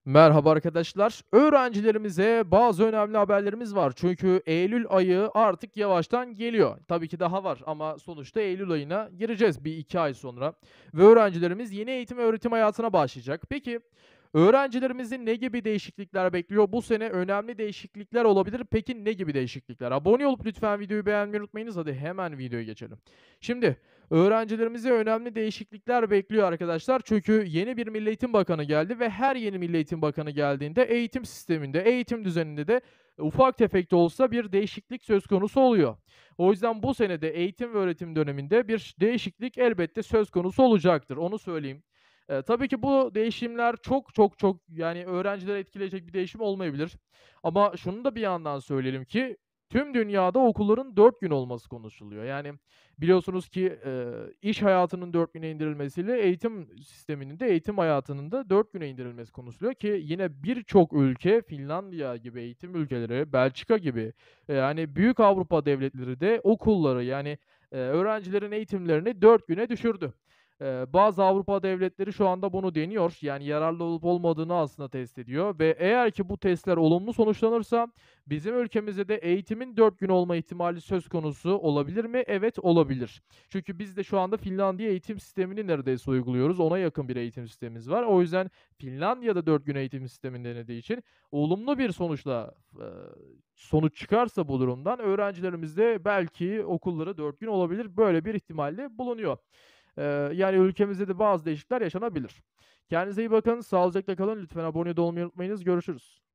Merhaba arkadaşlar. Öğrencilerimize bazı önemli haberlerimiz var. Çünkü Eylül ayı artık yavaştan geliyor. Tabii ki daha var ama sonuçta Eylül ayına gireceğiz bir iki ay sonra. Ve öğrencilerimiz yeni eğitim ve öğretim hayatına başlayacak. Peki öğrencilerimizin ne gibi değişiklikler bekliyor? Bu sene önemli değişiklikler olabilir. Peki ne gibi değişiklikler? Abone olup lütfen videoyu beğenmeyi unutmayınız. Hadi hemen videoya geçelim. Şimdi öğrencilerimize önemli değişiklikler bekliyor arkadaşlar. Çünkü yeni bir Milli Eğitim Bakanı geldi ve her yeni Milli Eğitim Bakanı geldiğinde eğitim sisteminde, eğitim düzeninde de ufak tefek de olsa bir değişiklik söz konusu oluyor. O yüzden bu sene de eğitim ve öğretim döneminde bir değişiklik elbette söz konusu olacaktır. Onu söyleyeyim. Tabii ki bu değişimler çok yani öğrencileri etkileyecek bir değişim olmayabilir. Ama şunu da bir yandan söyleyelim ki tüm dünyada okulların 4 gün olması konuşuluyor. Yani biliyorsunuz ki, iş hayatının 4 güne indirilmesiyle eğitim sisteminin de eğitim hayatının da 4 güne indirilmesi konuşuluyor ki yine birçok ülke, Finlandiya gibi eğitim ülkeleri, Belçika gibi, hani, büyük Avrupa devletleri de okulları, yani, öğrencilerin eğitimlerini 4 güne düşürdü. Bazı Avrupa devletleri şu anda bunu deniyor. Yani yararlı olup olmadığını aslında test ediyor ve eğer ki bu testler olumlu sonuçlanırsa bizim ülkemizde de eğitimin 4 gün olma ihtimali söz konusu olabilir mi? Evet, olabilir. Çünkü biz de şu anda Finlandiya eğitim sistemini neredeyse uyguluyoruz. Ona yakın bir eğitim sistemimiz var. O yüzden Finlandiya'da 4 gün eğitim sistemini denediği için olumlu bir sonuç çıkarsa bu durumdan öğrencilerimiz de belki okulları 4 gün olabilir. Böyle bir ihtimal de bulunuyor. Yani ülkemizde de bazı değişiklikler yaşanabilir. Kendinize iyi bakın, sağlıcakla kalın. Lütfen abone de olmayı unutmayınız. Görüşürüz.